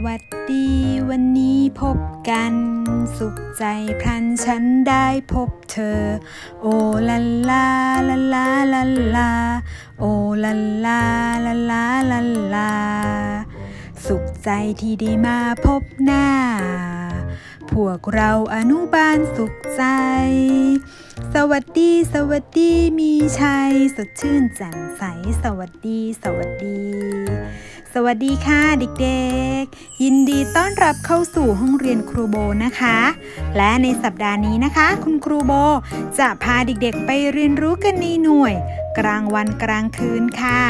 วัสดีวันนี้พบกันสุขใจพลันฉันได้พบเธอโอลาลาลาลาลาลาโอลาลาลาลาลาลาสุขใจที่ได้มาพบหน้าพวกเราอนุบาลสุขใจสวัสดีสวัสดีมีชัยสดชื่นแจ่มใสสวัสดีสวัสดีสวัสดีค่ะเด็กๆยินดีต้อนรับเข้าสู่ห้องเรียนครูโบนะคะและในสัปดาห์นี้นะคะคุณครูโบจะพาเด็กๆไปเรียนรู้กันในหน่วยกลางวันกลางคืนค่ะ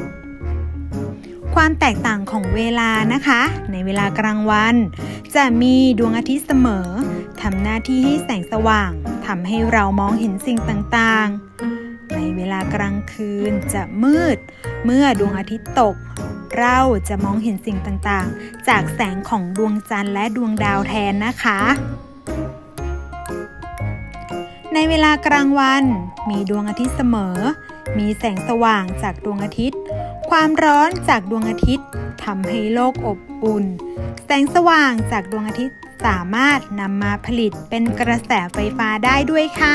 ความแตกต่างของเวลานะคะในเวลากลางวันจะมีดวงอาทิตย์เสมอทำหน้าที่ให้แสงสว่างทำให้เรามองเห็นสิ่งต่างๆในเวลากลางคืนจะมืดเมื่อดวงอาทิตย์ตกเราจะมองเห็นสิ่งต่างๆจากแสงของดวงจันทร์และดวงดาวแทนนะคะในเวลากลางวันมีดวงอาทิตย์เสมอมีแสงสว่างจากดวงอาทิตย์ความร้อนจากดวงอาทิตย์ทำให้โลกอบอุ่นแสงสว่างจากดวงอาทิตย์สามารถนำมาผลิตเป็นกระแสไฟฟ้าได้ด้วยค่ะ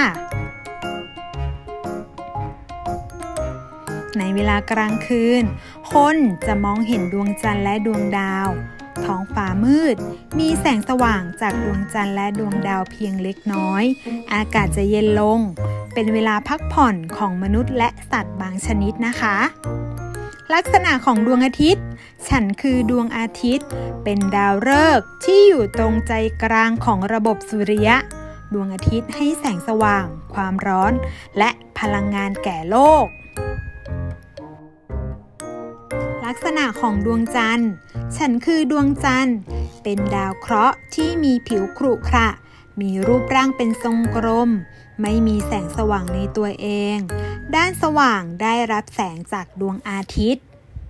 ในเวลากลางคืนคนจะมองเห็นดวงจันทร์และดวงดาวท้องฟ้ามืดมีแสงสว่างจากดวงจันทร์และดวงดาวเพียงเล็กน้อยอากาศจะเย็นลงเป็นเวลาพักผ่อนของมนุษย์และสัตว์บางชนิดนะคะลักษณะของดวงอาทิตย์ฉันคือดวงอาทิตย์เป็นดาวฤกษ์ที่อยู่ตรงใจกลางของระบบสุริยะดวงอาทิตย์ให้แสงสว่างความร้อนและพลังงานแก่โลกลักษณะของดวงจันทร์ฉันคือดวงจันทร์เป็นดาวเคราะห์ที่มีผิวขรุขระมีรูปร่างเป็นทรงกลมไม่มีแสงสว่างในตัวเองด้านสว่างได้รับแสงจากดวงอาทิตย์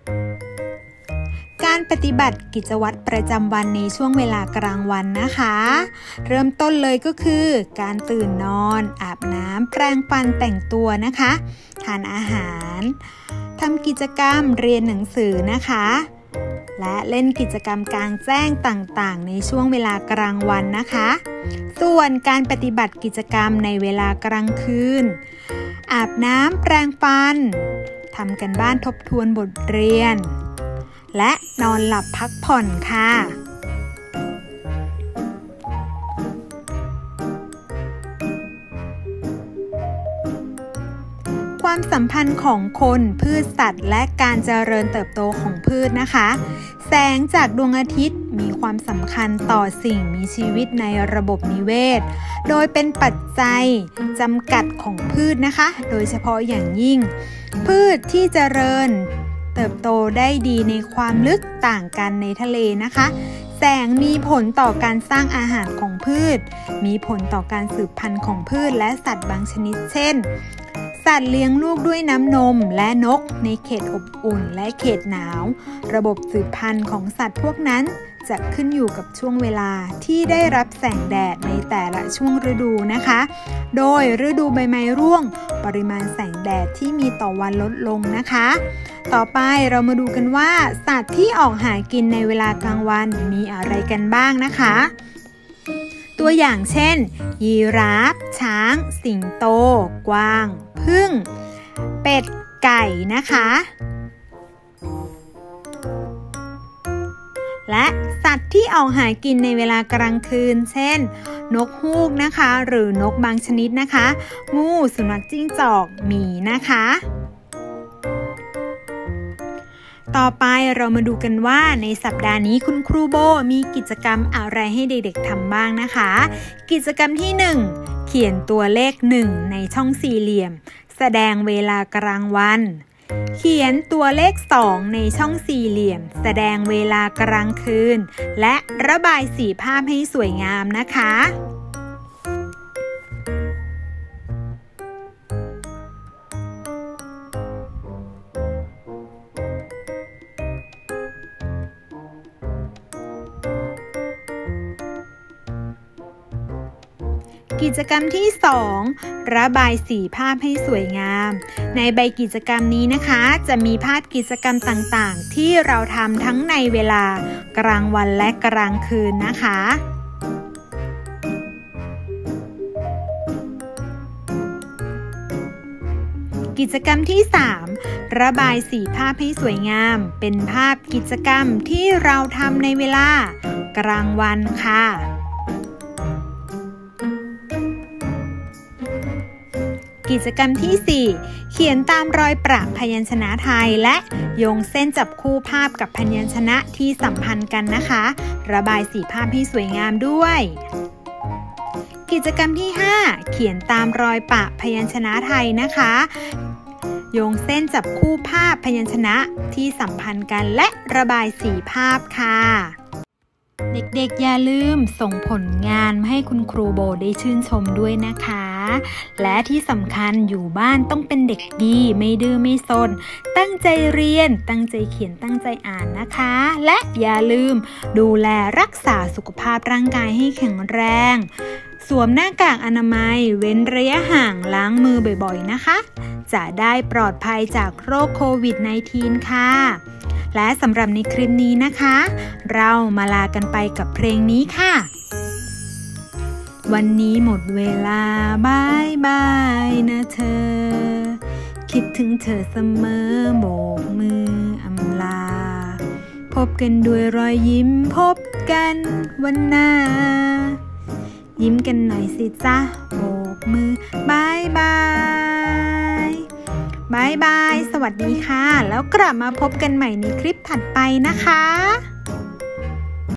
การปฏิบัติกิจวัตรประจำวันในช่วงเวลากลางวันนะคะเริ่มต้นเลยก็คือการตื่นนอนอาบน้ำแปรงฟันแต่งตัวนะคะทานอาหารทำกิจกรรมเรียนหนังสือนะคะและเล่นกิจกรรมกลางแจ้งต่างๆในช่วงเวลากลางวันนะคะส่วนการปฏิบัติกิจกรรมในเวลากลางคืนอาบน้ำแปรงฟันทำกันบ้านทบทวนบทเรียนและนอนหลับพักผ่อนค่ะความสัมพันธ์ของคนพืชสัตว์และการเจริญเติบโตของพืชนะคะแสงจากดวงอาทิตย์มีความสำคัญต่อสิ่งมีชีวิตในระบบนิเวศโดยเป็นปัจจัยจำกัดของพืชนะคะโดยเฉพาะอย่างยิ่งพืชที่เจริญเติบโตได้ดีในความลึกต่างกันในทะเลนะคะแสงมีผลต่อการสร้างอาหารของพืชมีผลต่อการสืบพันธุ์ของพืชและสัตว์บางชนิดเช่นสัตว์เลี้ยงลูกด้วยน้ำนมและนกในเขตอบอุ่นและเขตหนาวระบบสืบพันธุ์ของสัตว์พวกนั้นจะขึ้นอยู่กับช่วงเวลาที่ได้รับแสงแดดในแต่ละช่วงฤดูนะคะโดยฤดูใบไม้ร่วงปริมาณแสงแดดที่มีต่อวันลดลงนะคะต่อไปเรามาดูกันว่าสัตว์ที่ออกหากินในเวลากลางวันมีอะไรกันบ้างนะคะตัวอย่างเช่นยีราฟช้างสิงโตกวางผึ้งเป็ดไก่นะคะและสัตว์ที่ออกหากินในเวลากลางคืนเช่นนกฮูกนะคะหรือนกบางชนิดนะคะงูสุนัขจิ้งจอกหมีนะคะต่อไปเรามาดูกันว่าในสัปดาห์นี้คุณครูโบมีกิจกรรมอะไรให้เด็กๆทำบ้างนะคะกิจกรรมที่1เขียนตัวเลข1ในช่องสี่เหลี่ยมแสดงเวลากลางวันเขียนตัวเลข2ในช่องสี่เหลี่ยมแสดงเวลากลางคืนและระบายสีภาพให้สวยงามนะคะกิจกรรมที่ 2 ระบายสีภาพให้สวยงามในใบกิจกรรมนี้นะคะจะมีภาพกิจกรรมต่างๆที่เราทำทั้งในเวลากลางวันและกลางคืนนะคะกิจกรรมที่ 3 ระบายสีภาพให้สวยงามเป็นภาพกิจกรรมที่เราทำในเวลากลางวันค่ะกิจกรรมที่ 4 เขียนตามรอยประพยัญชนะไทยและโยงเส้นจับคู่ภาพกับพยัญชนะที่สัมพันธ์กันนะคะระบายสีภาพให้สวยงามด้วยกิจกรรมที่ 5 เขียนตามรอยประพยัญชนะไทยนะคะโยงเส้นจับคู่ภาพพยัญชนะที่สัมพันธ์กันและระบายสีภาพค่ะเด็กๆอย่าลืมส่งผลงานมาให้คุณครูโบได้ชื่นชมด้วยนะคะและที่สำคัญอยู่บ้านต้องเป็นเด็กดีไม่ดื้อไม่ซนตั้งใจเรียนตั้งใจเขียนตั้งใจอ่านนะคะและอย่าลืมดูแลรักษาสุขภาพร่างกายให้แข็งแรงสวมหน้ากากอนามัยเว้นระยะห่างล้างมือบ่อยๆนะคะจะได้ปลอดภัยจากโรคโควิด -19 ค่ะและสำหรับในคลิปนี้นะคะเรามาลากันไปกับเพลงนี้ค่ะวันนี้หมดเวลาบายบายนะเธอคิดถึงเธอเสมอโบกมืออำลาพบกันด้วยรอยยิ้มพบกันวันหน้ายิ้มกันหน่อยสิจ๊ะโบกมือบายบายบายบายสวัสดีค่ะแล้วกลับมาพบกันใหม่ในคลิปถัดไปนะคะ